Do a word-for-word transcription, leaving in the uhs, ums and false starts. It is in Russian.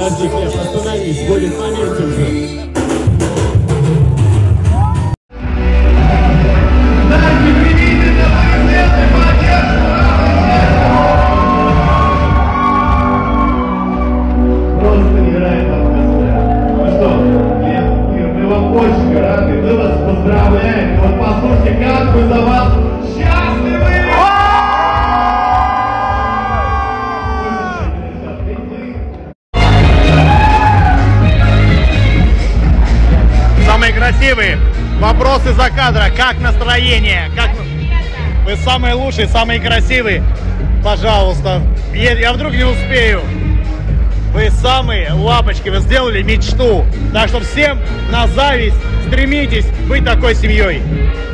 Подожди, Глеб, остановись, будет момент уже. Красивые вопросы за кадра. Как настроение? Как... Вы самые лучшие, самые красивые. Пожалуйста. Я, я вдруг не успею. Вы самые лапочки. Вы сделали мечту. Так что всем на зависть стремитесь быть такой семьей.